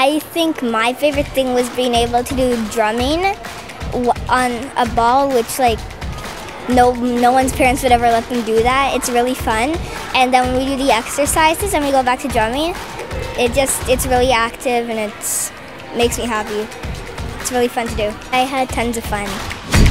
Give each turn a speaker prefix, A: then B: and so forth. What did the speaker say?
A: I think my favorite thing was being able to do drumming on a ball, which like no one's parents would ever let them do that. It's really fun. And then when we do the exercises and we go back to drumming, it's really active and it makes me happy. It's really fun to do. I had tons of fun.